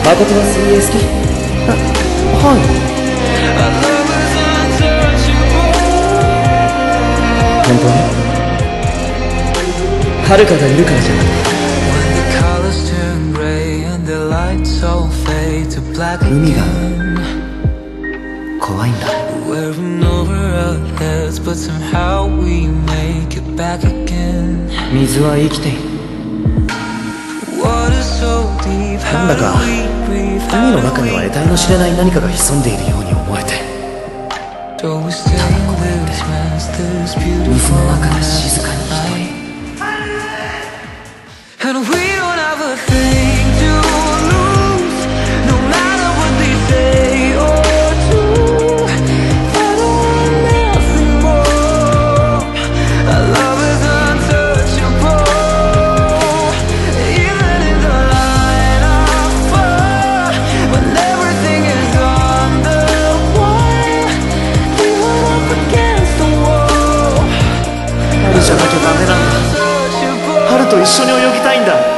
誠は水泳好き？はい。本当に？遥がいるからじゃない。海が怖いんだ。水は生きている。なんだか海の中には得体の知れない何かが潜んでいるように思えて、多分こうやって水の中で静かに一人。じゃなきゃダメなんだ。春と一緒に泳ぎたいんだ。